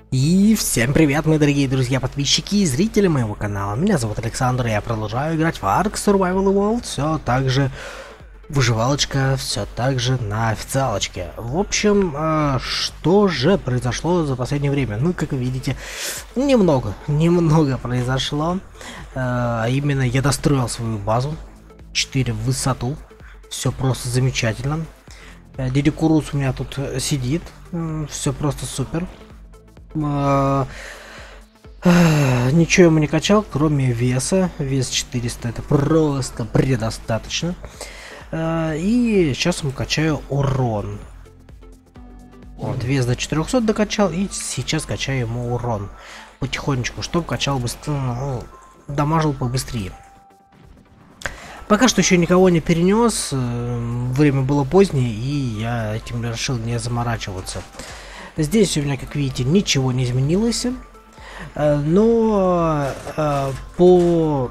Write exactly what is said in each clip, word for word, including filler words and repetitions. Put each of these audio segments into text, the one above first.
И всем привет, мои дорогие друзья, подписчики и зрители моего канала. Меня зовут Александр, и я продолжаю играть в Ark Survival Evolved. Все так же выживалочка, все так же на официалочке. В общем, э, что же произошло за последнее время? Ну, как вы видите, немного, немного произошло. Э, а именно, я достроил свою базу четыре в высоту. Все просто замечательно. Э, Дядя Курус у меня тут сидит. Все просто супер. Uh, uh, ничего ему не качал, кроме веса. Вес четыреста, это просто предостаточно. Uh, и сейчас ему качаю урон. Вот, вес до четырёхсот докачал, и сейчас качаю ему урон потихонечку, чтобы качал быстрее, ну, дамажил побыстрее. Пока что еще никого не перенес. Время было позднее, и я этим решил не заморачиваться. Здесь у меня, как видите, ничего не изменилось, но э, по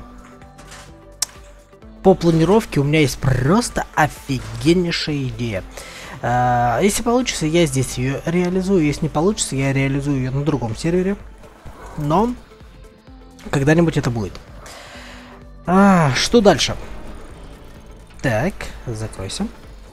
по планировке у меня есть просто офигеннейшая идея. Э, если получится, я здесь ее реализую, если не получится, я реализую ее на другом сервере, но когда-нибудь это будет. А, что дальше? Так, закройся.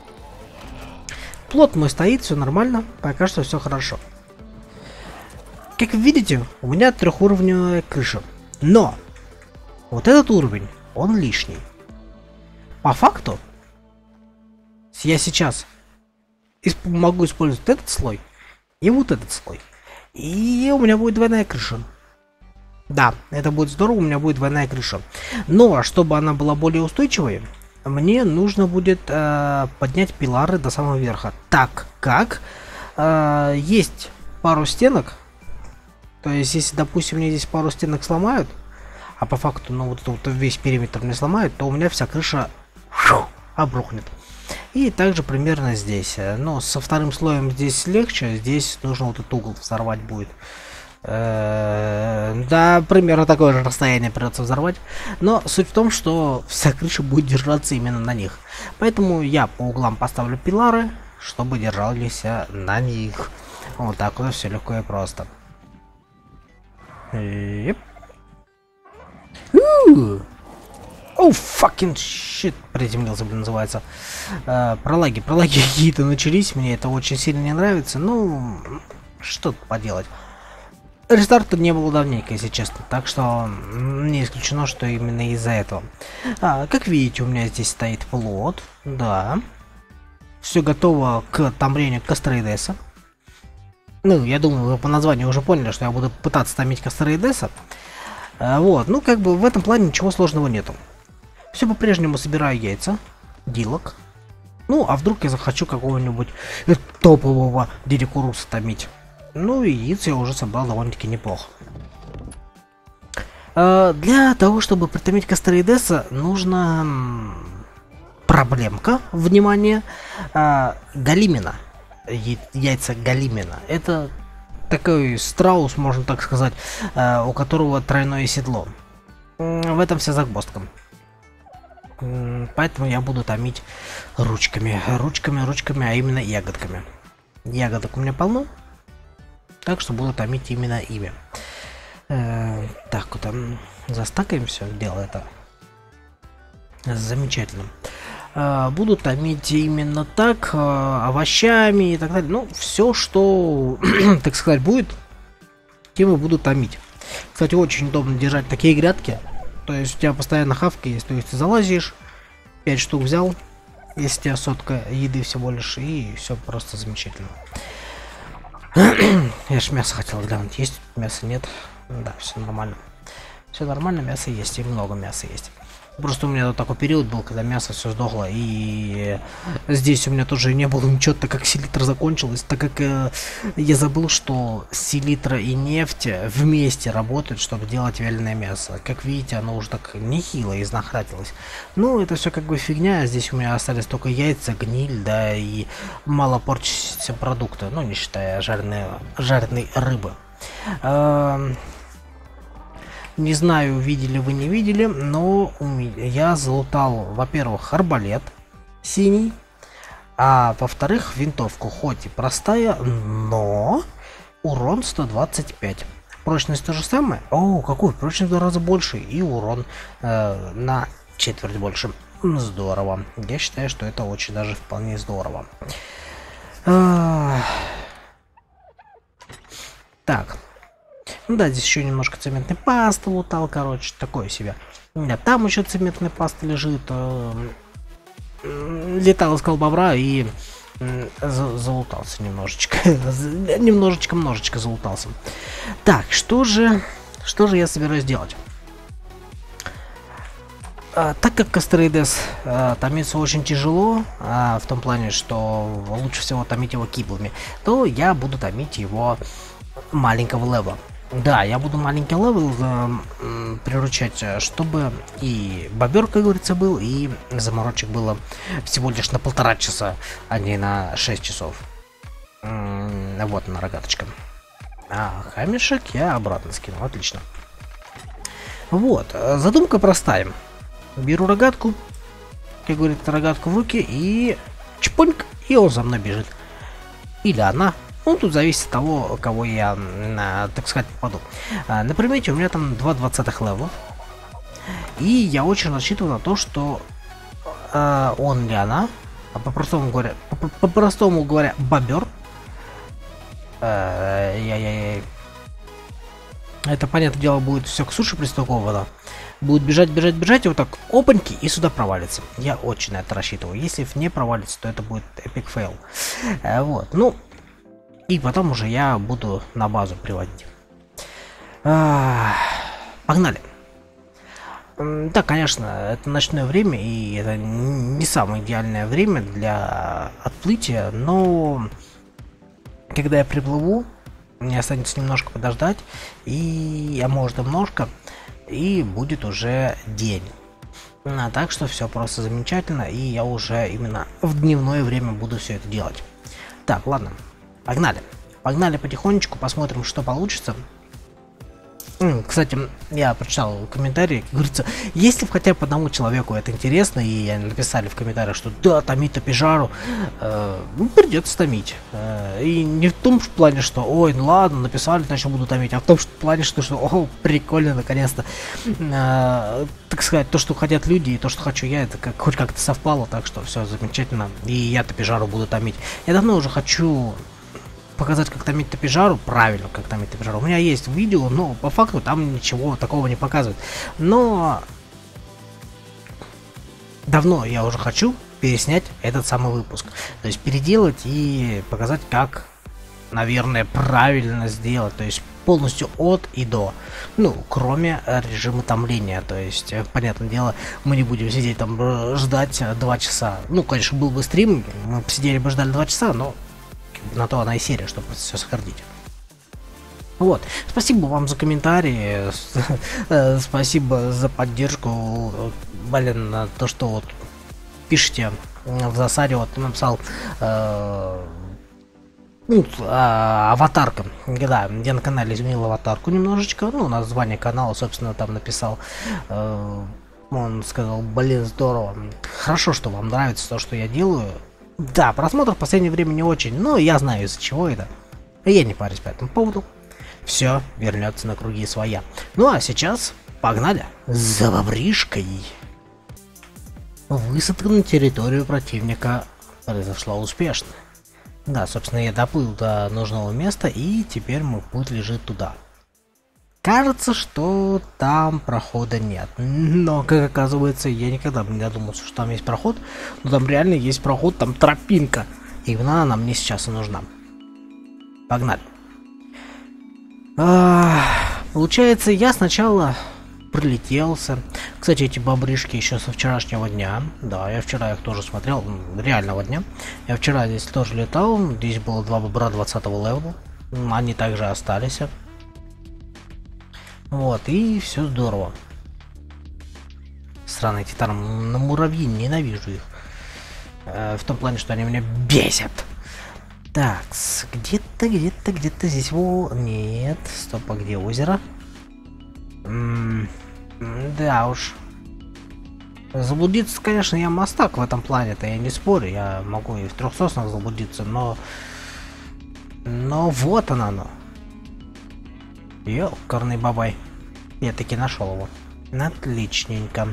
Плот мой стоит, все нормально, пока что все хорошо. Как видите, у меня трехуровневая крыша. Но вот этот уровень, он лишний. По факту, я сейчас исп могу использовать этот слой и вот этот слой. И у меня будет двойная крыша. Да, это будет здорово, у меня будет двойная крыша. Но чтобы она была более устойчивой, мне нужно будет э, поднять пилары до самого верха. Так как э, есть пару стенок. То есть, если, допустим, мне здесь пару стенок сломают, а по факту, ну, вот, вот весь периметр мне сломают, то у меня вся крыша фу, обрухнет. И также примерно здесь. Но со вторым слоем здесь легче. Здесь нужно вот этот угол взорвать будет. Да, примерно такое же расстояние придется взорвать. Но суть в том, что вся крыша будет держаться именно на них. Поэтому я по углам поставлю пилары, чтобы держались на них. Вот так вот все легко и просто. Yep. Oh, fucking shit. Приземлился, блин, называется. Uh, пролаги, пролаги какие-то начались. Мне это очень сильно не нравится. Ну, что тут поделать. Рестарта не было давненько, если честно, так что не исключено, что именно из-за этого. А, как видите, у меня здесь стоит плот, да. Все готово к томлению Кастроидеса. Ну, я думаю, вы по названию уже поняли, что я буду пытаться томить Кастроидеса. А, вот, ну как бы в этом плане ничего сложного нету. Все по-прежнему собираю яйца, дилок. Ну, а вдруг я захочу какого-нибудь топового Дядю Куруса томить. Ну и яиц я уже собрал довольно-таки неплохо. А, для того, чтобы притомить Кастроидеса, нужно проблемка, внимание, а, Галимина. Яйца Галимина. Это такой страус, можно так сказать, а, у которого тройное седло. В этом вся загвоздка. Поэтому я буду томить ручками. Ручками, ручками, а именно ягодками. Ягодок у меня полно. Так что буду томить именно ими. Э, так, вот там застакаем все, дело это. Замечательно. Э, буду томить именно так, э, овощами и так далее. Ну, все, что, так сказать, будет, тем и буду томить. Кстати, очень удобно держать такие грядки. То есть у тебя постоянно хавка есть. То есть ты залазишь, пять штук взял, если у тебя сотка еды всего лишь, и все просто замечательно. Я ж мясо хотел глянуть, есть мясо, нет? Да, все нормально. Все нормально, мясо есть, и много мяса есть. Просто у меня тут такой период был, когда мясо все сдохло, и здесь у меня тоже не было ничего, так как селитра закончилась, так как э, я забыл, что селитра и нефть вместе работают, чтобы делать вяленое мясо. Как видите, оно уже так нехило изнахратилось. Ну, это все как бы фигня, здесь у меня остались только яйца, гниль, да, и мало порчащиеся продукты, ну, не считая жареной, жареной рыбы. Э Не знаю, видели вы, не видели, но у меня, я залутал, во-первых, арбалет синий, а во-вторых, винтовку, хоть и простая, но урон сто двадцать пять. Прочность то же самое. О, какой? Прочность в два раза больше. И урон э, на четверть больше. Здорово. Я считаю, что это очень даже вполне здорово. А... Так. Ну да, здесь еще немножко цементной пасты лутал, короче, такое себе. Да, там еще цементная паста лежит. Э... Летал, искал бобра и за залутался немножечко. Немножечко, множечко залутался. Так, что же, что же я собираюсь делать? А, так как Кастрейдес а, томится очень тяжело, а, в том плане, что лучше всего томить его киблами, то я буду томить его маленького левела. Да, я буду маленький левел э, приручать, чтобы и бобер, как говорится, был, и заморочек было всего лишь на полтора часа, а не на шесть часов. М-м, вот она, рогаточка. А камешек я обратно скинул, отлично. Вот, задумка простая. Беру рогатку, как говорится, рогатку в руки, и чпоньк, и он за мной бежит. Или она. Ну, тут зависит от того, кого я, а, так сказать, попаду. А, на примете у меня там два двадцатых левела. И я очень рассчитываю на то, что а, он или она, а по-простому говоря, по-простому говоря, бобер. А, я-я-я. Это, понятное дело, будет все к суше пристыковано. Будет бежать, бежать, бежать, и вот так опаньки, и сюда провалится. Я очень на это рассчитываю. Если не провалится, то это будет эпик фейл. А, вот, ну... И потом уже я буду на базу приводить. А, погнали. Да, конечно, это ночное время, и это не самое идеальное время для отплытия, но когда я приплыву, мне останется немножко подождать, и а может немножко, и будет уже день. А, так что все просто замечательно, и я уже именно в дневное время буду все это делать. Так, ладно. Погнали. Погнали потихонечку, посмотрим, что получится. Кстати, я прочитал комментарии, говорится, если хотя бы одному человеку это интересно, и написали в комментариях, что да, томить топижару, э, ну, придется томить. Э, и не в том плане, что ой, ну ладно, написали, значит буду томить, а в том что, плане, что, что о, прикольно, наконец-то, э, так сказать, то, что хотят люди, и то, что хочу я, это как, хоть как-то совпало, так что все замечательно, и я топижару буду томить. Я давно уже хочу... показать, как томить топижару, правильно, как томить топижару. У меня есть видео, но по факту там ничего такого не показывает. Но давно я уже хочу переснять этот самый выпуск. То есть переделать и показать, как, наверное, правильно сделать. То есть полностью от и до. Ну, кроме режима томления. То есть, понятное дело, мы не будем сидеть там ждать два часа. Ну, конечно, был бы стрим, мы посидели бы ждали два часа, но на то она и серия, чтобы все сохранить. Вот. Спасибо вам за комментарии. Спасибо за поддержку. Блин, на то, что вот пишите в засаде. Вот написал э, ну, а, аватарка. Да, я на канале изменил аватарку немножечко. Ну, название канала, собственно, там написал. Э, он сказал, блин, здорово. Хорошо, что вам нравится то, что я делаю. Да, просмотр в последнее время не очень, но я знаю из-за чего это. Я не парюсь по этому поводу. Все вернется на круги своя. Ну а сейчас погнали за бобришкой. Высадка на территорию противника произошла успешно. Да, собственно, я доплыл до нужного места, и теперь мой путь лежит туда. Кажется, что там прохода нет, но, как оказывается, я никогда бы не додумался, что там есть проход, но там реально есть проход, там тропинка, и именно она мне сейчас и нужна. Погнали. А, получается, я сначала прилетелся. Кстати, эти бобришки еще со вчерашнего дня, да, я вчера их тоже смотрел, реального дня. Я вчера здесь тоже летал, здесь было два бобра двадцатого левела, они также остались. Вот, и все здорово. Сраные эти там на муравьи, ненавижу их. Э, в том плане, что они меня бесят. Так, где-то, где-то, где-то здесь... Во... Нет, стоп, а где озеро? М -м да уж. Заблудиться, конечно, я мастак в этом плане-то, я не спорю. Я могу и в трех соснах заблудиться, но... Но вот оно, оно. Ёкарный бабай. Я таки нашел его. Отличненько.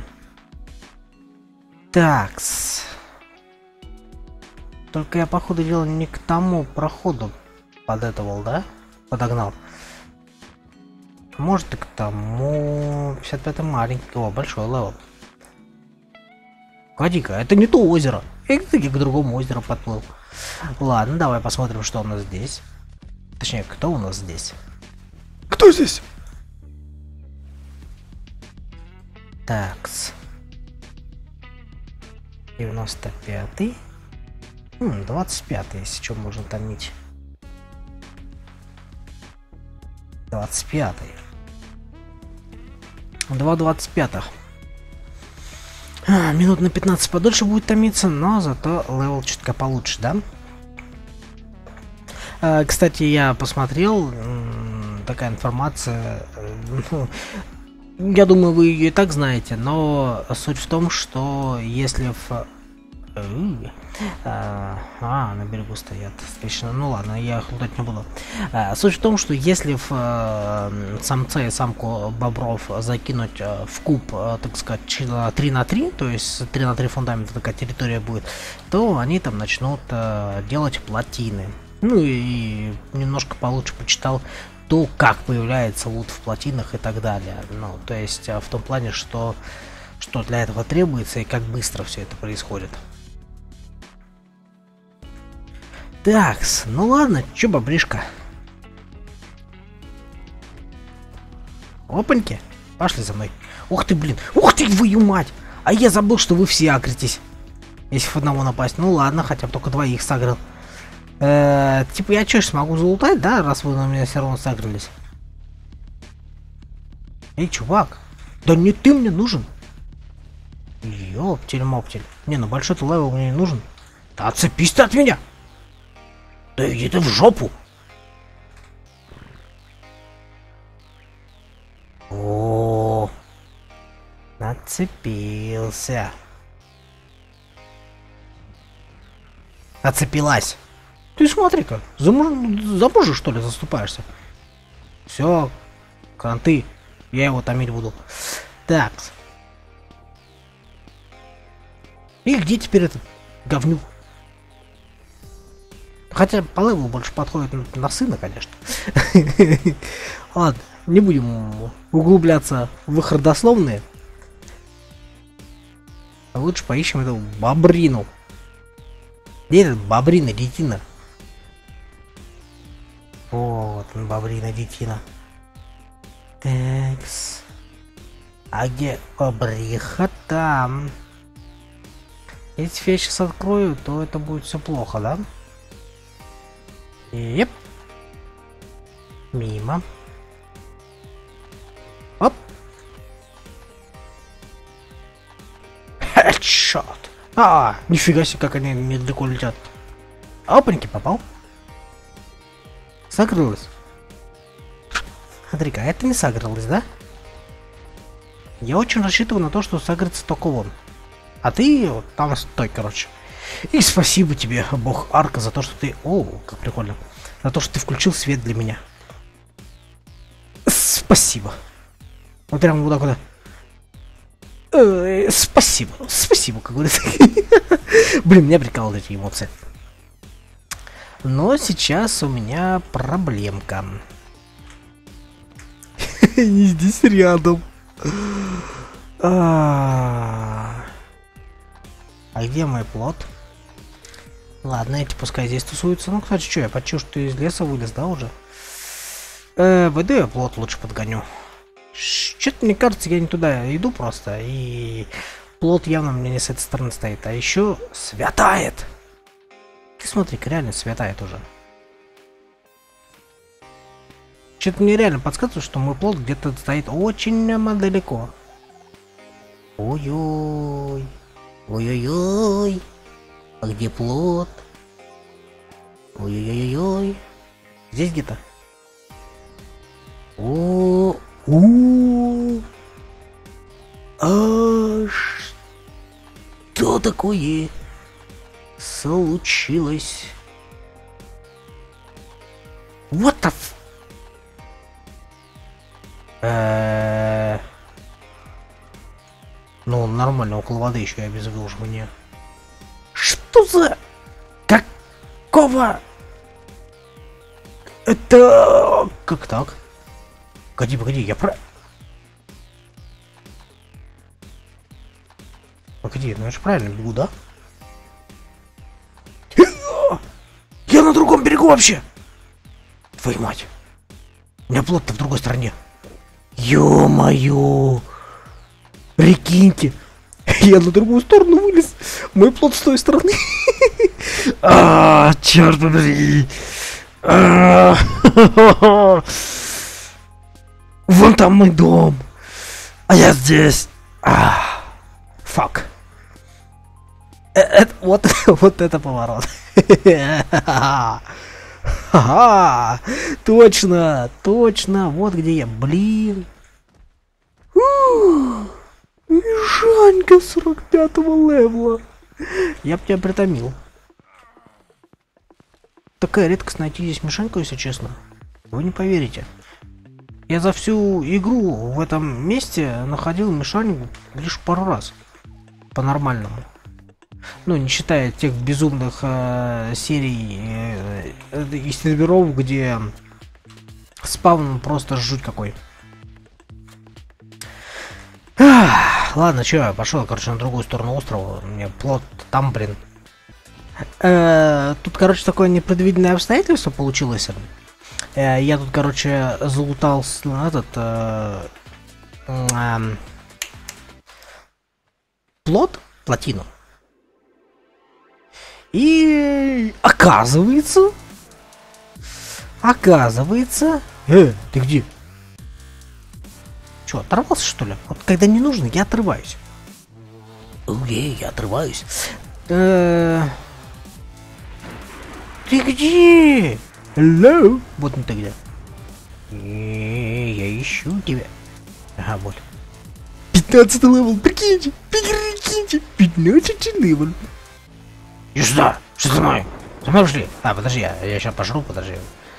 Такс. Только я, походу дела, не к тому проходу подэтовал, да? Подогнал. Может и к тому... пятьдесят пятый маленький. О, большой левел. Погоди-ка, это не то озеро. Я таки к другому озеру подплыл. Ладно, давай посмотрим, что у нас здесь. Точнее, кто у нас здесь? Кто здесь? Такс. девяносто пятый. Хм, двадцать пятый, если что можно томить. двадцать пятый. Два двадцать пятых. А, минут на пятнадцать подольше будет томиться, но зато левел чутка получше, да? А, кстати, я посмотрел, такая информация, ну, я думаю, вы ее и так знаете, но суть в том, что если в... А, а, на берегу стоят. Отлично. Ну ладно, я их лутать не буду. А, суть в том, что если в а, самца и самку бобров закинуть а, в куб, а, так сказать, три на три, то есть три на три фундамента такая территория будет, то они там начнут а, делать плотины. Ну и немножко получше почитал то, как появляется лут в плотинах и так далее. Ну, то есть а, в том плане, что, что для этого требуется и как быстро все это происходит. Такс, ну ладно, чё, бобришка? Опаньки, пошли за мной. Ух ты, блин, ух ты, твою мать! А я забыл, что вы все агритесь. Если в одного напасть. Ну ладно, хотя бы только двоих сагрил. Э, типа я чё ж смогу залутать, да, раз вы на меня все равно сагрились? Эй, чувак, да не ты мне нужен. Ёптель-моптель. Не, ну большой-то левел мне не нужен. Да отцепись ты от меня! Да иди ты в жопу! О, нацепился. Отцепилась. Ты смотри-ка, за, муж... за мужа что ли заступаешься? Все, кранты, я его томить буду. Так. И где теперь этот говнюк? Хотя по левелу больше подходит на, на сына, конечно. Ладно, не будем углубляться в их родословные. А лучше поищем эту бобрину. Где этот бобрина детина? Вот он, бобрина детина. Такс. А где бобриха? Там. Если я сейчас открою, то это будет все плохо, да? Еп. Мимо. Оп. Хедшот. А, нифига себе, как они недалеко летят. Опаньки, попал. Согрылась. Смотри-ка, это не согрылось, да? Я очень рассчитываю на то, что согрется только он. А ты вот там стой, короче. И спасибо тебе, бог Арка, за то, что ты... О, как прикольно. За то, что ты включил свет для меня. Спасибо. Вот прям вот так вот. Э, спасибо. Спасибо, как говорится. Блин, меня прикалывают эти эмоции. Но сейчас у меня проблемка. Не здесь рядом. А где мой плод? Ладно, эти пускай здесь тусуются. Ну, кстати, что, я почти что из леса вылез, да, уже? Э, пойду я плод лучше подгоню. Что-то мне кажется, я не туда иду просто. И плод явно мне не с этой стороны стоит. А еще святает. Ты смотри-ка, реально святает уже. Что-то мне реально подсказывает, что мой плод где-то стоит очень далеко. Ой-ой. Ой-ой-ой. А где плод? Ой-ой-ой-ой. Здесь где-то. О, у, а что такое случилось? What the f... нормально, около воды еще и обезвоживание. Что за... Какого... Это... Как так? Погоди, погоди, я про... Погоди, ну я же правильно бегу, да? Я на другом берегу вообще! Твою мать! У меня плот-то в другой стороне. Ё-моё! Прикиньте! Я на другую сторону вылез. Мой плот с той стороны. А, черт побери! Вон там мой дом, а я здесь. Фак. Вот, вот это поворот. Ага, точно, точно, вот где я, блин. Мишанька сорок пятого левела. Я б тебя притомил. Такая редкость найти здесь Мишаньку, если честно. Вы не поверите. Я за всю игру в этом месте находил Мишаньку лишь пару раз. По-нормальному. Ну, не считая тех безумных э, серий э, из серверов, где спаун просто жуть какой. Ах, ладно, чё, я пошел, короче, на другую сторону острова. Мне плот там, блин. Э, тут, короче, такое непредвиденное обстоятельство получилось. Э, я тут, короче, залутал этот э, э, плот, плотину. И оказывается, оказывается, э, ты где? Чё, оторвался, что ли? Вот когда не нужно, я отрываюсь. Окей, я отрываюсь. Э, ты где? Hello? Вот не ты где. Я ищу тебя. Ага, вот. пятнадцатый левел, прикиньте, прикиньте, пятнадцатый левел. И что? Что за мной? За мной ушли? А, подожди, я, я сейчас пожру, подожди.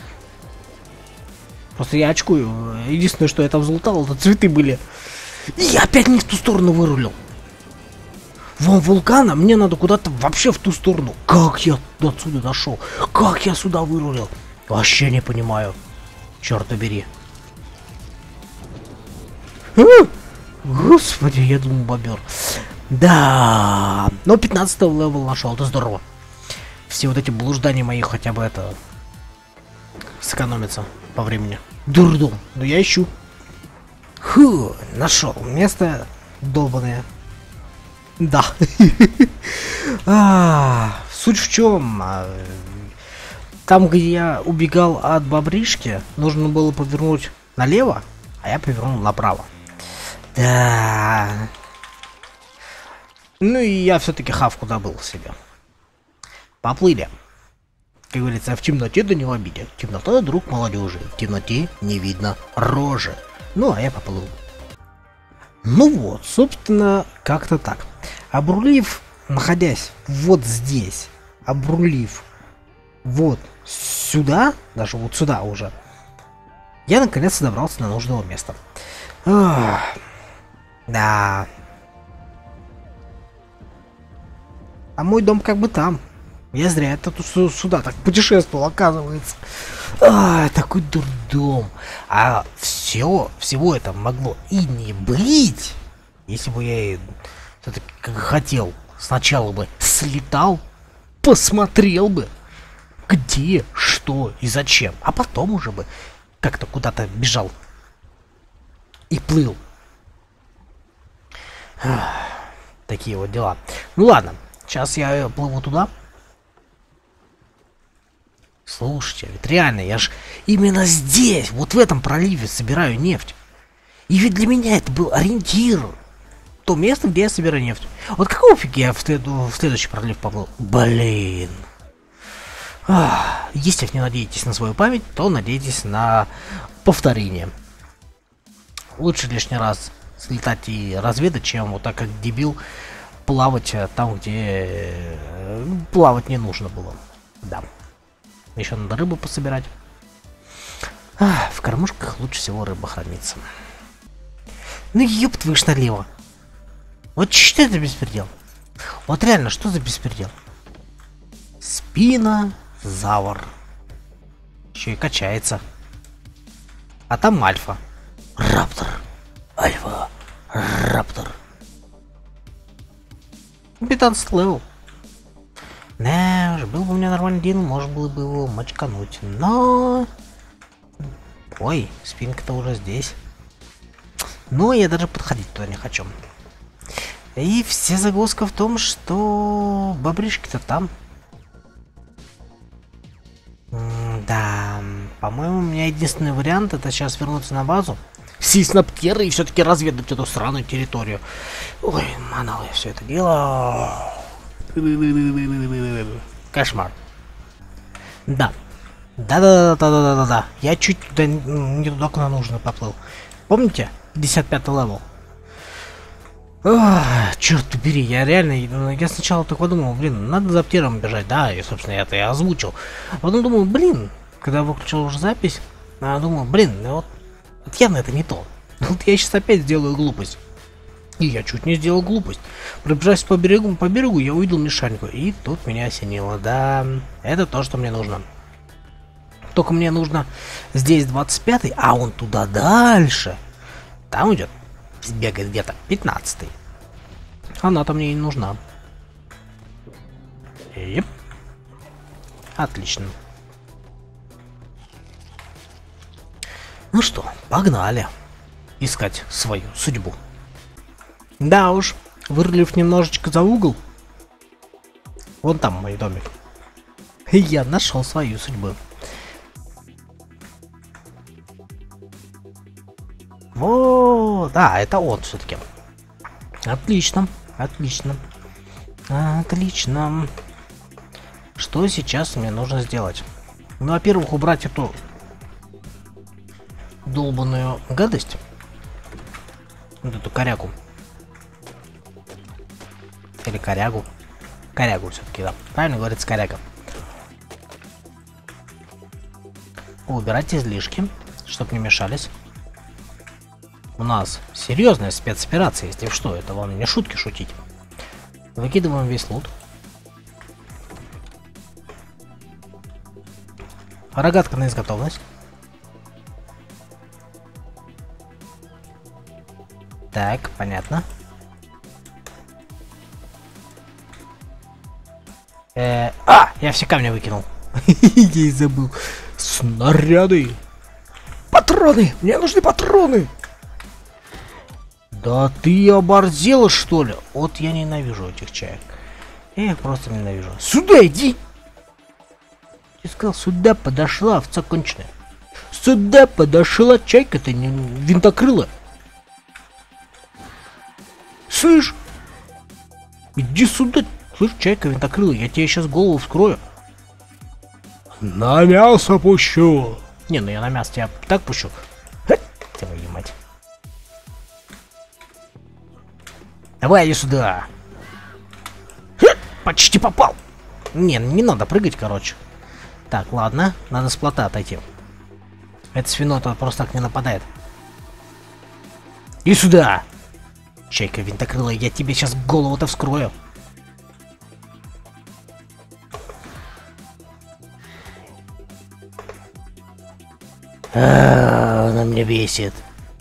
Просто я очкую. Единственное, что я там залутал, это цветы были. И я опять не в ту сторону вырулил. Вон вулкана, мне надо куда-то вообще в ту сторону. Как я отсюда дошел? Как я сюда вырулил? Вообще не понимаю. Черт побери. А! Господи, я думаю, бобер. Да, но пятнадцатый левел нашел, это здорово. Все вот эти блуждания мои хотя бы это сэкономятся по времени. Дурдом, но я ищу. Фу, нашел место долбаное. Да. а, суть в чем? Там, где я убегал от бобришки, нужно было повернуть налево, а я повернул направо. Да. Ну и я все-таки хавку добыл себе. Поплыли. Как говорится, в темноте да не в обиде. Темнота, друг молодежи. В темноте не видно рожи. Ну, а я поплыл. Ну вот, собственно, как-то так. Обрулив, находясь вот здесь, обрулив вот сюда, даже вот сюда уже, я наконец-то добрался на нужного места. Ах, да. А мой дом как бы там. Я зря это тут сюда так путешествовал, оказывается. А, такой дурдом. А все, всего это могло и не быть, если бы я все-таки как хотел. Сначала бы слетал, посмотрел бы, где, что и зачем. А потом уже бы как-то куда-то бежал и плыл. Ах, такие вот дела. Ну ладно. Сейчас я плыву туда. Слушайте, ведь реально, я ж именно здесь, вот в этом проливе собираю нефть. И ведь для меня это был ориентир. То место, где я собираю нефть. Вот какого фига я в, след... в следующий пролив поплыл? Блин. Ах, если не надеетесь на свою память, то надейтесь на повторение. Лучше лишний раз слетать и разведать, чем вот так как дебил плавать там, где плавать не нужно было. Да. Еще надо рыбу пособирать. А, в кормушках лучше всего рыба хранится. Ну ёб твою ж налево. Вот что это беспредел? Вот реально, что за беспредел? Спинозавр. Еще и качается. А там альфа. Раптор. Альфа. Раптор. пятнадцать левел. Не, уж был бы у меня нормальный день, можно было бы его мочкануть. Но... Ой, спинка-то уже здесь. Но я даже подходить туда не хочу. И вся загвоздка в том, что бобришки-то там. М да, по-моему, у меня единственный вариант это сейчас вернуться на базу, сесть на птеры и все-таки разведать эту сраную территорию. Ой, манал я все это дело. Кошмар. Да. Да-да-да-да-да-да-да. Я чуть туда, не туда, куда нужно поплыл. Помните? пятьдесят пятый левел. Ах, черт побери, я реально, я сначала так подумал, блин, надо за птером бежать, да, и, собственно, я это и озвучил. А потом думал, блин, когда выключил уже запись, я думал, блин, ну вот, вот явно это не то. Вот я сейчас опять сделаю глупость. И я чуть не сделал глупость. Пробежавшись по берегу, по берегу, я увидел мешаньку, и тут меня осенило, да, это то, что мне нужно. Только мне нужно здесь двадцать пятый, а он туда дальше. Там идет, бегает где-то пятнадцатый. Она-то мне и не нужна. Еп. Отлично. Ну что, погнали искать свою судьбу. Да уж, вырулив немножечко за угол. Вон там мой домик. Я нашел свою судьбу. Вот, да, это он все-таки. Отлично, отлично, отлично. Что сейчас мне нужно сделать? Ну, во-первых, убрать эту долбаную гадость. Вот эту корягу. Или корягу. Корягу все-таки, да. Правильно говорится, коряга. Убирать излишки, чтобы не мешались. У нас серьезная спецоперация, если что, это вам не шутки шутить. Выкидываем весь лут. Рогатка на изготовность. Так, понятно. Э, а, я все камни выкинул. Я и забыл. Снаряды. Патроны! Мне нужны патроны! Да ты оборзела, что ли? Вот я ненавижу этих чаек. Я их просто ненавижу. Сюда иди! Я сказал, сюда подошла, овца конченая. Сюда подошла чайка-то не винтокрыла. Слышь? Иди сюда. Слышь, чайка винтокрыла, я тебе сейчас голову вскрою. На мясо пущу. Не, ну я на мясо тебя так пущу. Твою мать. Давай иди сюда. Почти попал. Не, не надо прыгать, короче. Так, ладно, надо с плота отойти. Это свинота просто так не нападает. Иди сюда. Чайка винтокрылая, я тебе сейчас голову-то вскрою. А, она меня бесит.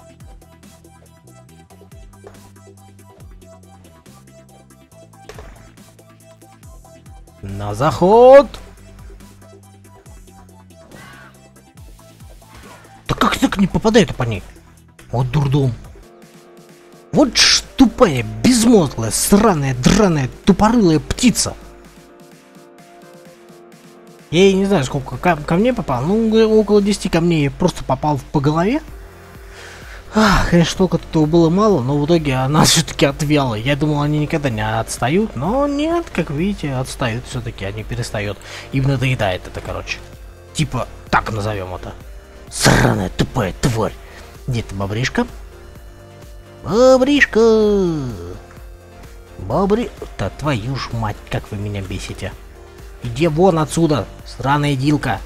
На заход! Да как так не попадает по ней? Вот дурдом. Вот ж тупая, безмозглая, сраная, драная, тупорылая птица. Я и не знаю, сколько кам камней попал. Ну, около десяти камней просто попал по голове. Ах, конечно, только этого было мало, но в итоге она все-таки отвяла. Я думал, они никогда не отстают, но нет, как видите, отстают все-таки, они перестают. Им надоедает это, короче. Типа, так назовем это. Сраная, тупая тварь. Где ты, бобришка? Бобришка! Бобри... Да твою ж мать, как вы меня бесите. Иди вон отсюда, сраная дилка.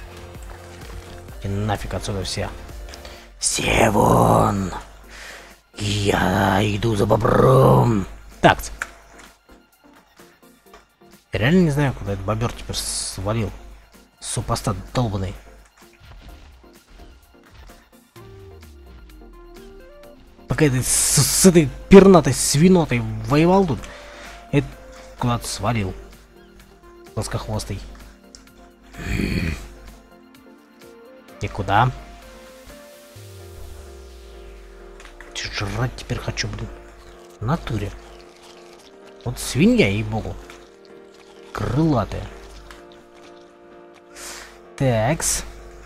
И нафиг отсюда все. Все вон. Я иду за бобром. Так. Я реально не знаю, куда этот бобер теперь свалил. Супостат долбанный. Пока ты с, с этой пернатой свинотой воевал тут, это куда-то свалил. Плоскохвостый. И куда? Чё, жрать теперь хочу, блин. В натуре. Вот свинья, ей-богу. Крылатая. Такс.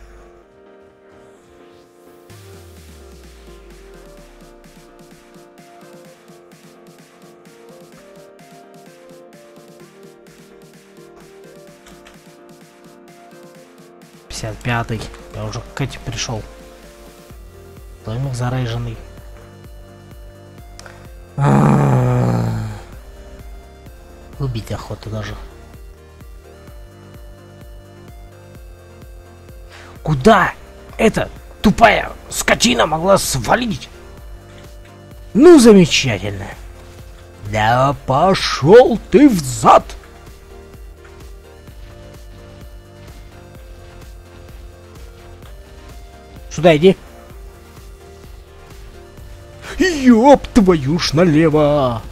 пятьдесят пятый. Я уже к этим пришел. Домик зарейженный. Убить охоту даже. Куда эта тупая скотина могла свалить? Ну, замечательно. Да пошел ты взад! Сюда иди. Ёб твою ж налево.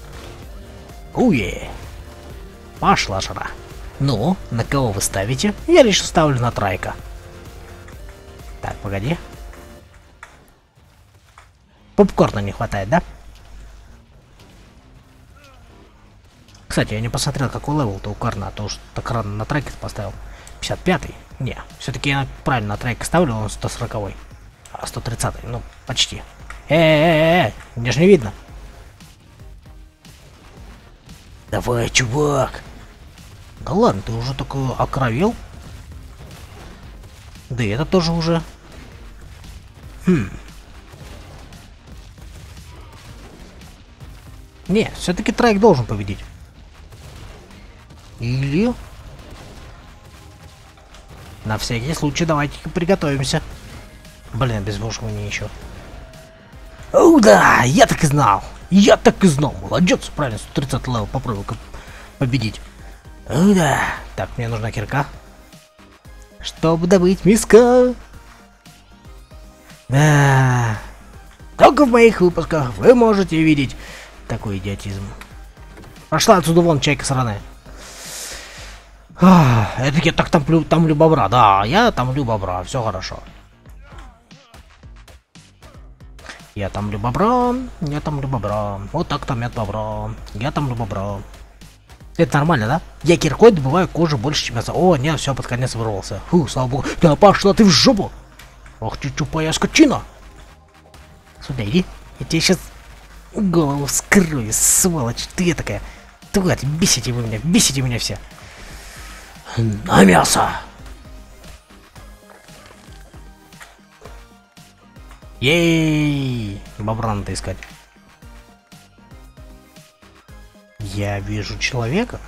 Уе. Пошла жара. Ну, на кого вы ставите? Я лишь ставлю на Трайка. Так, погоди. Попкорна не хватает, да? Кстати, я не посмотрел, какой левел-то у Карна, а то уж так рано на Трайка поставил. пятьдесят пятый? Не, все-таки я правильно на Трайка ставлю, он сто сороковой. А сто тридцатый, ну, почти. Э-э-э, мне же не видно. Давай, чувак. Да ладно, ты уже только окровел. Да и это тоже уже. Хм. Не, все-таки Трайк должен победить. Или... На всякий случай давайте-ка приготовимся. Блин, без вошивания еще. О, да, я так и знал. Я так и знал. Молодец, правильно, сто тридцать левел попробую-ка победить. О, да. Так, мне нужна кирка. Чтобы добыть миска. Да. Только в моих выпусках вы можете видеть такой идиотизм. Пошла отсюда вон, чайка сраная. А, это я так тамплю, тамлю бобра. Да, я тамлю бобра. Все хорошо. Я тамлю бобра. Я тамлю бобра. Вот так томят бобра. Я тамлю бобра. Это нормально, да? Я киркой добываю кожу больше, чем мясо. О, нет, все, под конец вырвался. Фу, слава богу. Да пошла ты в жопу. Ох ты тупая скотина. Сюда иди. Я тебе сейчас голову вскрою, сволочь. Ты такая. Тварь, бесите вы меня, бесите меня все. На мясо. Ей, бобра надо искать. Я вижу человека.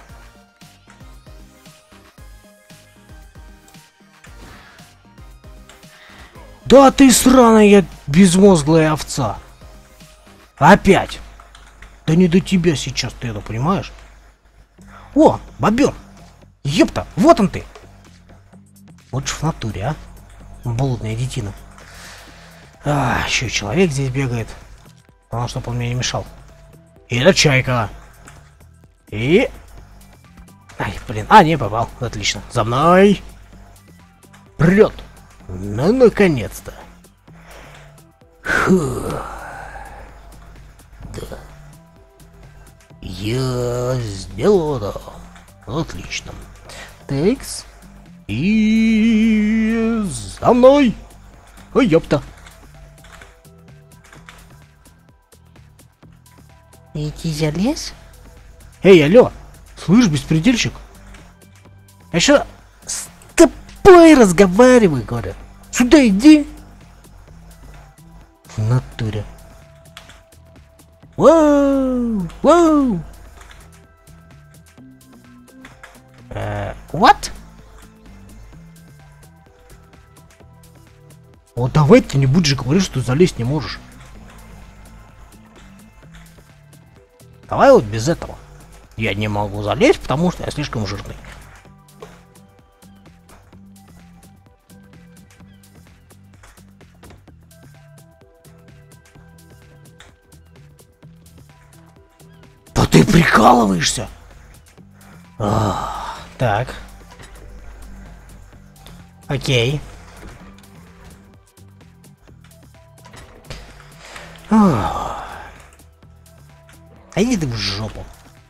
Да ты сраная безмозглая овца. Опять. Да не до тебя сейчас, ты это понимаешь? О, бобер. Ёпта, вот он ты. Лучше в натуре, а? Блудная детина. А, еще человек здесь бегает. Главное, чтобы он мне не мешал. И это чайка. И... Ай, блин. А, не попал. Отлично. За мной. Прет. Ну, наконец-то. Фу. Да. Я сделал это. Отлично. Текс. И... За мной. Ой, ёпта. Иди залез? Эй, алло. Слышь, беспредельщик? Я что с тобой разговариваю, говорят. Сюда иди. В натуре. Воу, воу. Э, what? Вот давай ты не будешь говорить, что залезть не можешь. Давай вот без этого. Я не могу залезть, потому что я слишком жирный. Да ты прикалываешься? А, так. Окей. А иди ты в жопу.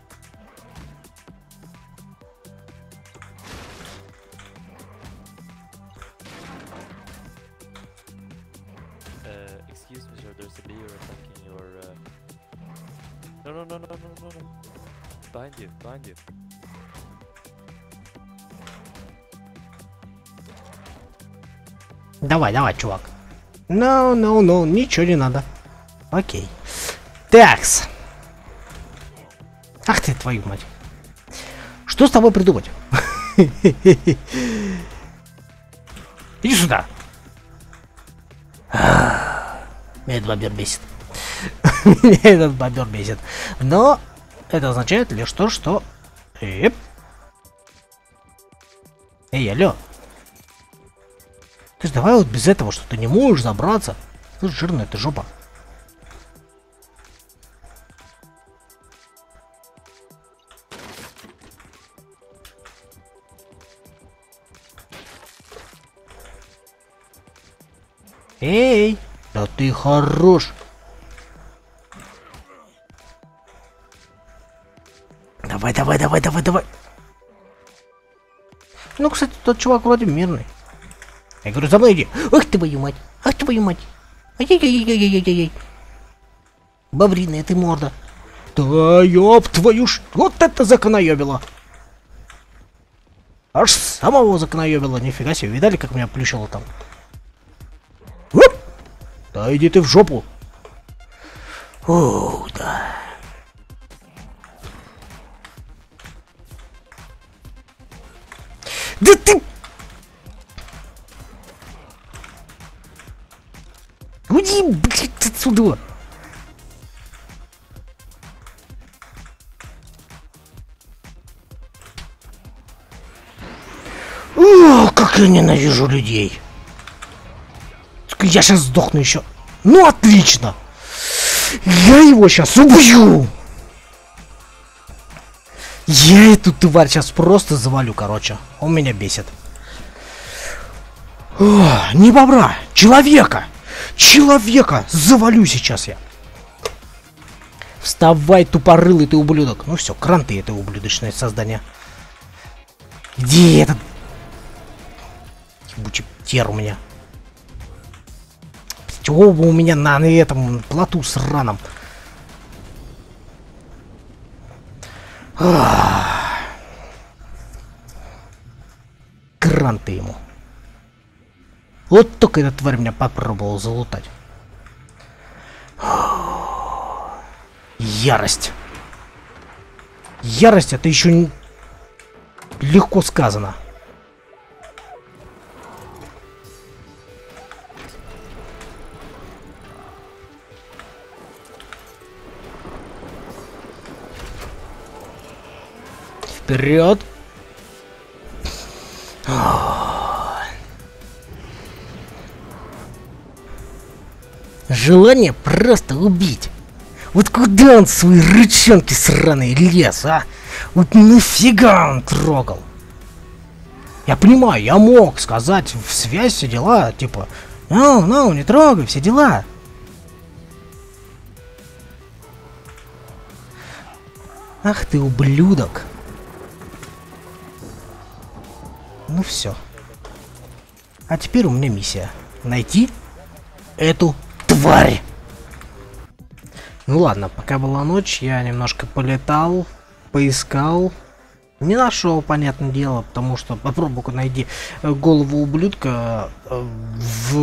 Excuse me, sir. There's a bear attacking your. Uh... No, no, no, no, no, no, no. Behind you, behind you. Давай, давай, чувак. No, no, no, ничего не надо. Окей. Такс. Ах ты, твою мать. Что с тобой придумать? Иди сюда. Меня этот бобер бесит. Меня этот бобер бесит. Но это означает лишь то, что... Эп. Эй, алло. Ты ж давай вот без этого, что ты не можешь забраться. Ты жирная ты жопа. Эй, да ты хорош. Давай, давай, давай, давай, давай. Ну, кстати, тот чувак вроде мирный. Я говорю, за мной иди. Ах ты твою мать, ах ты твою мать. Ай-яй-яй-яй-яй-яй-яй. Бобриная ты морда. Да ёб твою ж... Вот это законоёбило. Аж самого законоёбило. Нифига себе, видали, как меня плющило там? Оп! Да иди ты в жопу. О, да. Да ты... Уйди, блядь, отсюда. О, как я ненавижу людей. Я сейчас сдохну еще. Ну, отлично. Я его сейчас убью. Я эту тварь сейчас просто завалю, короче. Он меня бесит. О, не бобра, человека. Человека завалю сейчас я. Вставай, тупорылый ты ублюдок. Ну все, кранты это ублюдочное создание. Где этот... Ебучий тер у меня. Оба у меня на этом плоту сраном. Кранты ему. Вот только эта тварь меня попробовал залутать. Ярость. Ярость, это еще не... легко сказано. Вперед. Желание просто убить. Вот куда он свои рычанки сраные лез, а? Вот нафига он трогал? Я понимаю, я мог сказать в связь все дела, типа, ну, ну, не трогай, все дела. Ах ты ублюдок. Ну все. А теперь у меня миссия. Найти эту тварь. Ну ладно, пока была ночь, я немножко полетал, поискал. Не нашел, понятное дело, потому что попробуй-ка найди голову ублюдка в,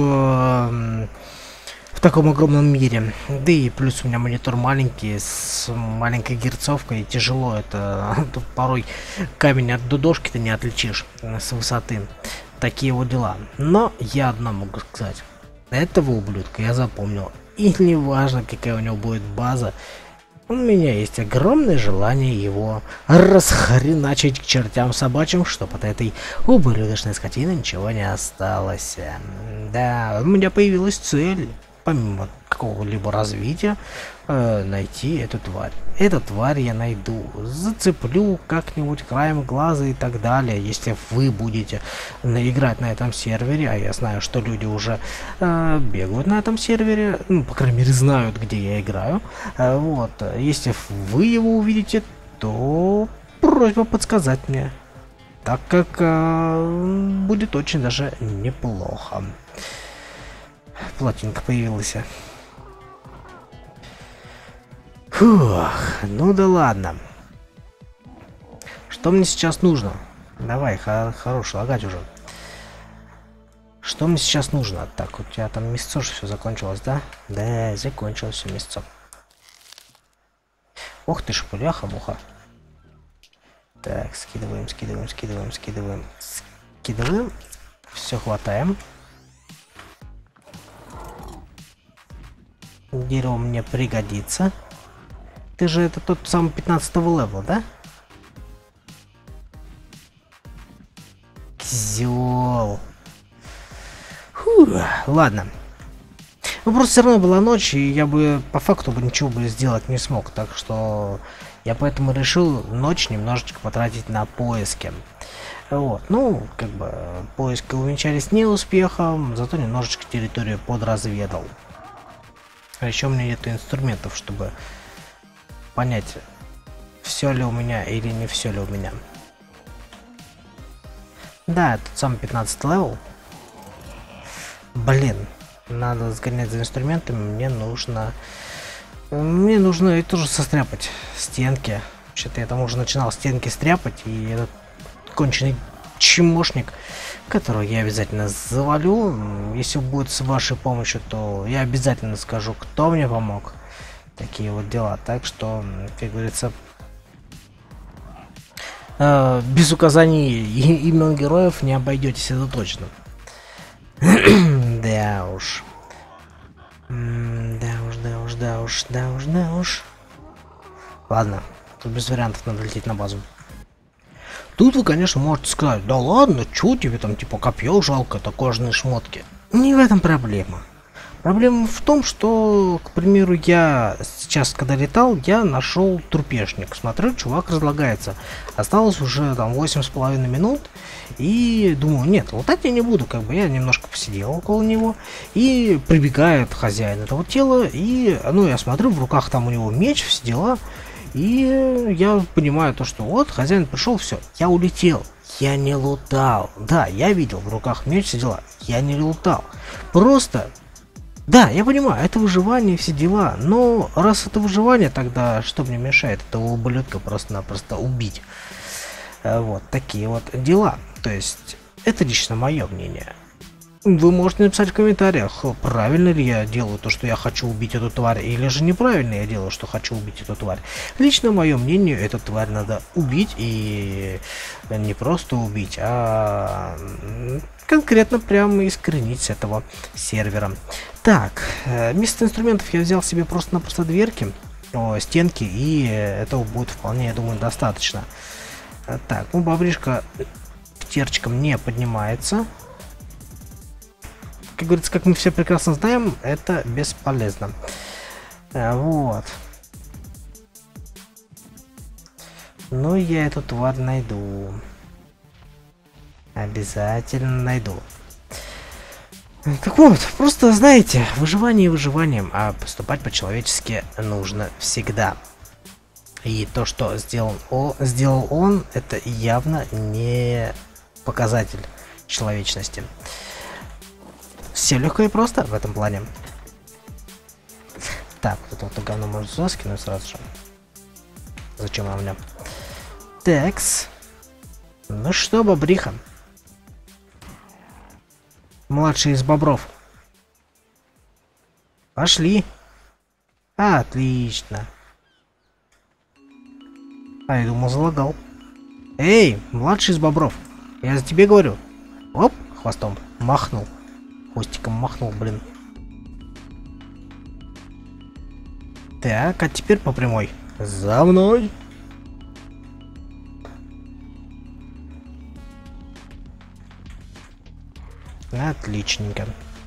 в таком огромном мире. Да и плюс у меня монитор маленький, с маленькой герцовкой, тяжело это. Порой камень от дудошки ты не отличишь с высоты. Такие вот дела. Но я одно могу сказать. Этого ублюдка я запомнил. И не важно, какая у него будет база, У меня есть огромное желание его расхреначить к чертям собачьим, чтобы от этой ублюдочной скотины ничего не осталось. Да, у меня появилась цель, помимо какого-либо развития, э, найти эту тварь. Эту тварь я найду, зацеплю как-нибудь краем глаза и так далее, если вы будете играть на этом сервере, а я знаю, что люди уже э, бегают на этом сервере, ну, по крайней мере, знают, где я играю. Э, вот, если вы его увидите, то просьба подсказать мне, так как э, будет очень даже неплохо. Плотненько появился. Фух, ну да ладно. Что мне сейчас нужно? Давай, хор хорош, лагать уже. Что мне сейчас нужно? Так, у тебя там мясцо же все закончилось, да? Да, закончилось все мясцо. Ох ты ж, бляха-муха. Так, скидываем, скидываем, скидываем, скидываем. Скидываем. Все хватаем. Дерево мне пригодится. Ты же это тот самый пятнадцатого левела, да? Козёл. Фу, ладно. Ну просто все равно была ночь, и я бы по факту бы ничего бы сделать не смог. Так что я поэтому решил ночь немножечко потратить на поиски. Вот, ну, как бы поиски увенчались неуспехом, зато немножечко территорию подразведал. А еще у меня нет инструментов, чтобы понять, все ли у меня или не все ли у меня. Да, тот самый пятнадцатый левел. Блин, надо сгонять за инструментами. Мне нужно... Мне нужно и тоже состряпать стенки. Что-то я там уже начинал стенки стряпать, и этот конченый чмошник, которого я обязательно завалю. Если будет с вашей помощью, то я обязательно скажу, кто мне помог. Такие вот дела. Так что, как говорится, э, без указаний имен героев не обойдетесь, это точно. Да уж. Да уж, да уж, да уж, да уж, да уж. Ладно, тут без вариантов надо лететь на базу. Тут вы, конечно, можете сказать, да ладно, чё тебе там, типа, копье жалко, это кожаные шмотки. Не в этом проблема. Проблема в том, что, к примеру, я сейчас, когда летал, я нашел трупешник. Смотрю, чувак разлагается. Осталось уже там восемь с половиной минут. И думаю, нет, лутать я не буду. Как бы я немножко посидел около него. И прибегает хозяин этого тела. И, ну, я смотрю, в руках там у него меч, все дела. И я понимаю то, что вот, хозяин пришел, все, я улетел. Я не лутал. Да, я видел в руках меч, все дела. Я не лутал. Просто... Да, я понимаю, это выживание, все дела, но раз это выживание, тогда что мне мешает этого ублюдка просто-напросто убить? Вот такие вот дела. То есть, это лично мое мнение. Вы можете написать в комментариях, правильно ли я делаю то, что я хочу убить эту тварь, или же неправильно я делаю, что хочу убить эту тварь. Лично мое мнение, эту тварь надо убить, и не просто убить, а конкретно прямо искоренить с этого сервера. Так, вместо инструментов я взял себе просто-напросто дверки, о, стенки, и этого будет вполне, я думаю, достаточно. Так, ну бобришка терчиком не поднимается. Как говорится, как мы все прекрасно знаем, это бесполезно. Вот. Ну, я эту тварь найду. Обязательно найду. Так вот, просто, знаете, выживание выживанием, а поступать по-человечески нужно всегда. И то, что сделал, о, сделал он, это явно не показатель человечности. Все легко и просто в этом плане. Так, вот это вот говно можно сюда скинуть сразу же. Зачем оно мне? Такс. Ну что, бобриха? Младший из бобров. Пошли. Отлично. А, я думал, залагал. Эй, младший из бобров. Я за тебе говорю. Оп, хвостом махнул. Хвостиком махнул, блин. Так, а теперь по прямой. За мной. Отличненько.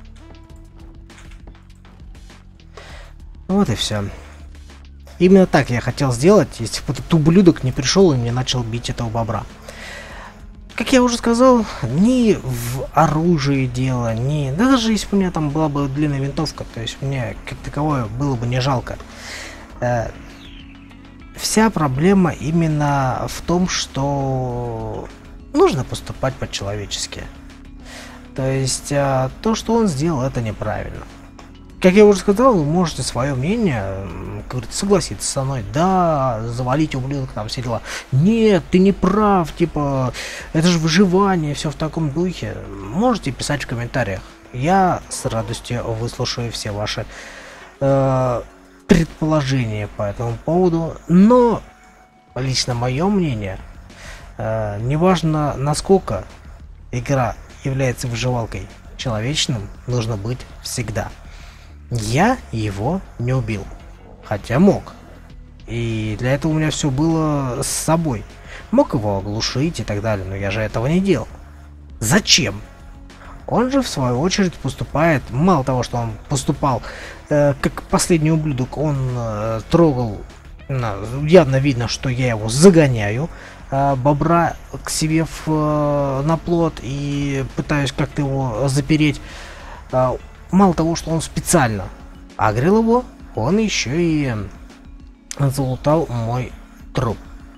Вот и все. Именно так я хотел сделать, если бы этот ублюдок не пришел и не начал бить этого бобра. Как я уже сказал, ни в оружии дело, ни... Да даже если бы у меня там была бы длинная винтовка, то есть мне как таковое было бы не жалко. Э, вся проблема именно в том, что нужно поступать по-человечески. То есть э, то, что он сделал, это неправильно. Как я уже сказал, вы можете свое мнение, как говорится, согласиться со мной. Да, завалить ублюдка, там все дела. Нет, ты не прав, типа, это же выживание, все в таком духе. Можете писать в комментариях. Я с радостью выслушаю все ваши э, предположения по этому поводу. Но лично мое мнение, э, неважно насколько игра является выживалкой, человечным нужно быть всегда. Я его не убил, хотя мог. И для этого у меня все было с собой. Мог его оглушить и так далее, но я же этого не делал. Зачем? Он же в свою очередь поступает, мало того, что он поступал э, как последний ублюдок, он э, трогал, э, явно видно, что я его загоняю, э, бобра к себе в, э, на плот и пытаюсь как-то его запереть. Э, Мало того, что он специально агрил его, он еще и залутал мой труп.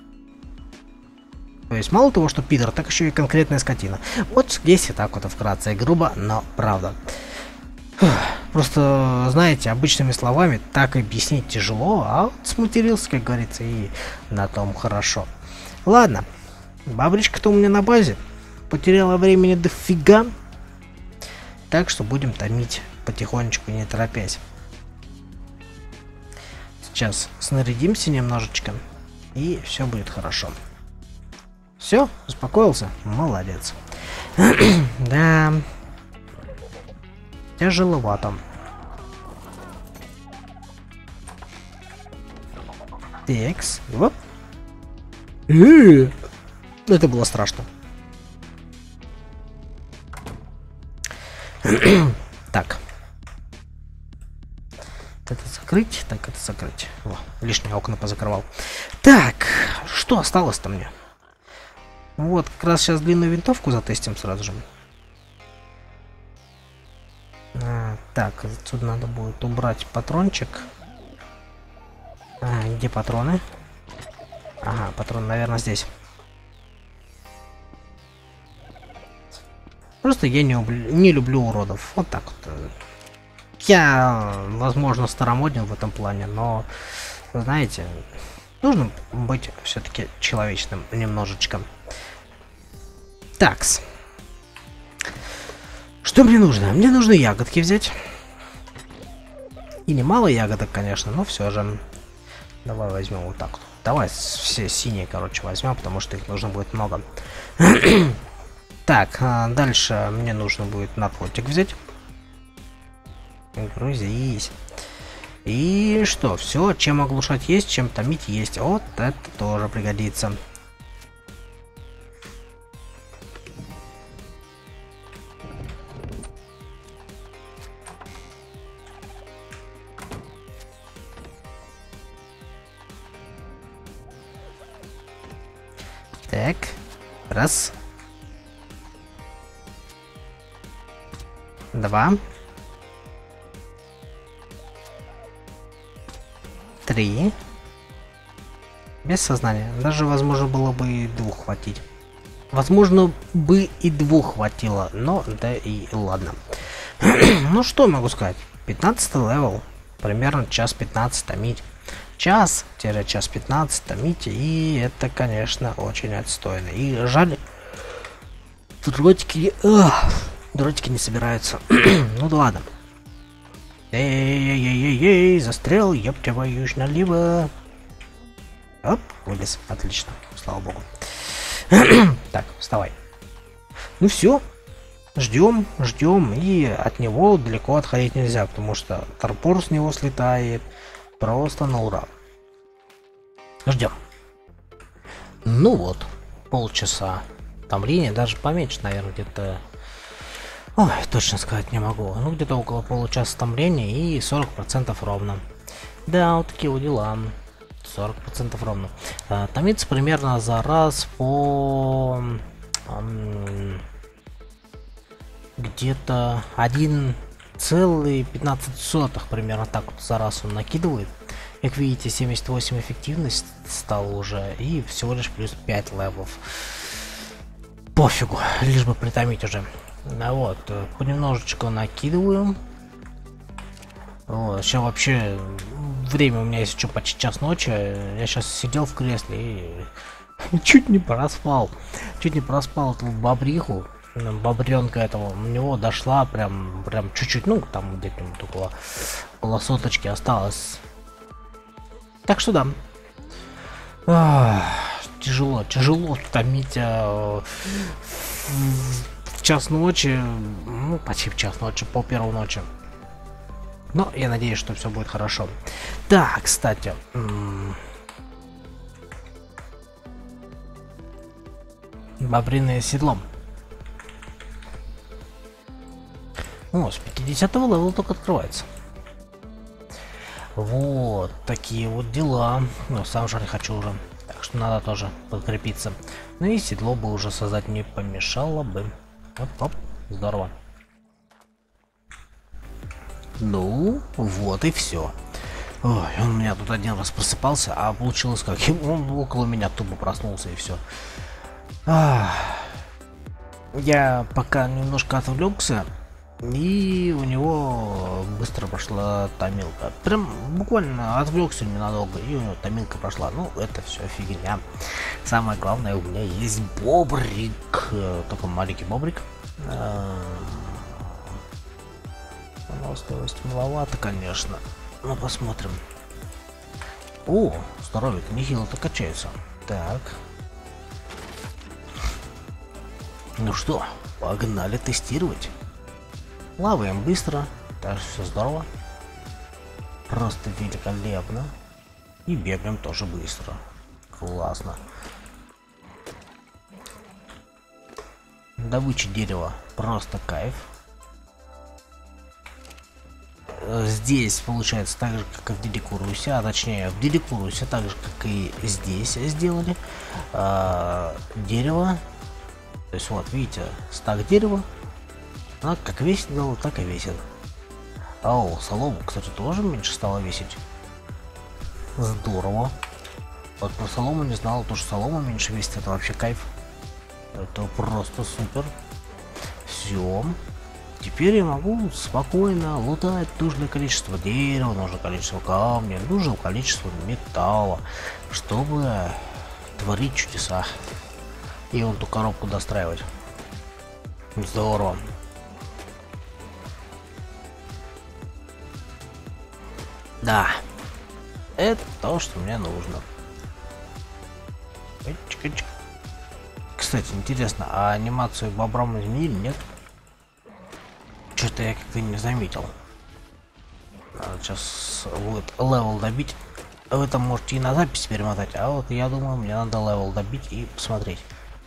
То есть мало того, что пидор, так еще и конкретная скотина. Вот здесь и так вот вкратце и грубо, но правда. Просто, знаете, обычными словами так объяснить тяжело, а вот сматерился, как говорится, и на том хорошо. Ладно, бабричка-то у меня на базе. Потеряла времени дофига. Так что будем томить потихонечку, не торопясь. Сейчас снарядимся немножечко, и все будет хорошо. Все, успокоился? Молодец. Да. Тяжеловато. Текс. Оп. Это было страшно. Так. Это закрыть, так это закрыть. О, лишние окна позакрывал. Так, что осталось-то мне? Вот, как раз сейчас длинную винтовку затестим сразу же. А, так, отсюда надо будет убрать патрончик. А, где патроны? Ага, патрон, наверное, здесь. Просто я не, убл- не люблю уродов. Вот так вот. Я, возможно, старомоден в этом плане, но, знаете, нужно быть все-таки человечным немножечко. Такс. Что мне нужно? Мне нужно ягодки взять. И немало ягодок, конечно, но все же. Давай возьмем вот так вот. Давай все синие, короче, возьмем, потому что их нужно будет много. Так, а дальше мне нужно будет наркотик взять. Грузись. И что, все, чем оглушать есть, чем томить есть. Вот это тоже пригодится. Так, раз. Два. Три. Без сознания. Даже, возможно, было бы и двух хватить. Возможно, бы и двух хватило, но да и ладно. Ну что могу сказать? пятнадцатый левел. Примерно час пятнадцать томить. Час-час пятнадцать томить. И это, конечно, очень отстойно. И жаль, дротики... Ах, дротики не собираются. Ну да ладно. Эй-эй-эй-эй-эй, застрял, ёб твою ж налево. Оп, вылез, отлично, слава богу. Так, вставай. Ну все, ждем, ждем, и от него далеко отходить нельзя, потому что торпор с него слетает, Просто на ура. Ждем. Ну вот, полчаса. Томление даже поменьше, наверное, где-то... Ой, точно сказать не могу. Ну, где-то около получаса томления и сорок процентов ровно. Да, вот такие вот дела. сорок процентов ровно. А, томится примерно за раз по... М, где-то один целых пятнадцать сотых примерно так вот за раз он накидывает. Как видите, семьдесят восемь эффективность стала уже, и всего лишь плюс пять левелов. Пофигу, лишь бы притомить уже. Ну вот, понемножечку накидываю. Вот, сейчас вообще время у меня есть еще почти час ночи. Я сейчас сидел в кресле и чуть не проспал. Чуть не проспал эту бобриху. Бобренка этого. У него дошла прям прям чуть-чуть, ну там где-то около, около соточки осталось. Так что да. Ах, тяжело, тяжело томить а, в, в час ночи, ну почти в час ночи, пол первой ночи. Но я надеюсь, что все будет хорошо. Да, кстати. Бобриное седло. О, с пятидесятого левела только открывается. Вот такие вот дела. Ну, сам же не хочу уже. Так что надо тоже подкрепиться. Ну и седло бы уже создать не помешало бы. Оп-оп, здорово. Ну, вот и все. Ой, он у меня тут один раз просыпался, а получилось как? Он около меня тупо проснулся и все. Ах. Я пока немножко отвлекся, и у него быстро прошла томилка. Прям буквально отвлекся ненадолго, и у него томилка прошла. Ну, это все фигня. Самое главное, у меня есть бобрик. Только маленький бобрик. Выносливость маловато, конечно. Ну, посмотрим. О, здоровик, нехило-то качается. Так. Ну что, погнали тестировать. Плаваем быстро. Так, все здорово. Просто великолепно. И бегаем тоже быстро. Классно. Добыча дерева просто кайф. Здесь получается так же, как и в Дидикурусе, а точнее в Дидикурусе так же, как и здесь сделали. А, дерево. То есть вот, видите, стак дерева. Она как весит, так и весит. Ау, солому, кстати, тоже меньше стало весить. Здорово. Вот про солому не знал, то что солома меньше весит, это вообще кайф. Это просто супер. Все. Теперь я могу спокойно лутать нужное количество дерева, нужное количество камня, нужное количество металла, чтобы творить чудеса. И вон ту коробку достраивать. Здорово. Да. Это то, что мне нужно. Кстати, интересно, а анимацию бобрам изменили, нет? Что-то я как-то не заметил. Надо сейчас вот левел добить. Вы там можете и на запись перемотать, а вот я думаю, мне надо левел добить и посмотреть.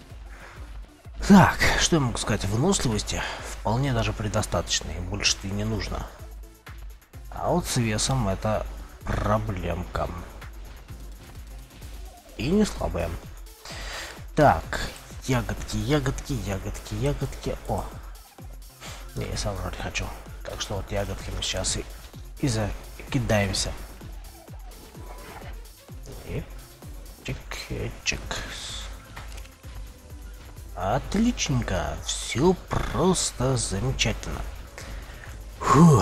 Так, что я могу сказать? Выносливости вполне даже предостаточно, и больше-то и не нужно. А вот с весом это проблемка. И не слабая. Так, ягодки, ягодки, ягодки, ягодки. О, не, я сам вроде хочу. Так что вот ягодки мы сейчас и, и закидаемся. И чик, чик. Отличненько. Все просто замечательно. Фу.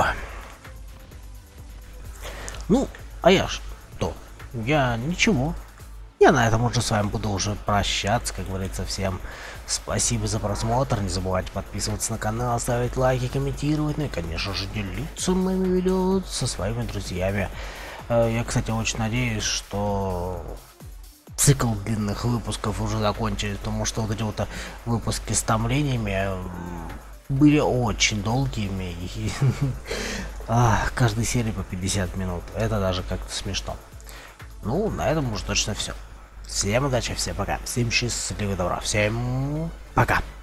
Ну, а я что? Я ничего. Я на этом уже с вами буду уже прощаться, как говорится, всем спасибо за просмотр, не забывайте подписываться на канал, ставить лайки, комментировать, ну и, конечно же, делиться моими видео со своими друзьями. Я, кстати, очень надеюсь, что цикл длинных выпусков уже закончили, потому что вот эти вот выпуски с томлениями были очень долгими, и Ах, каждой серии по пятьдесят минут. Это даже как-то смешно. Ну, на этом уже точно все. Всем удачи, всем пока. Всем счастливого добра. Всем пока.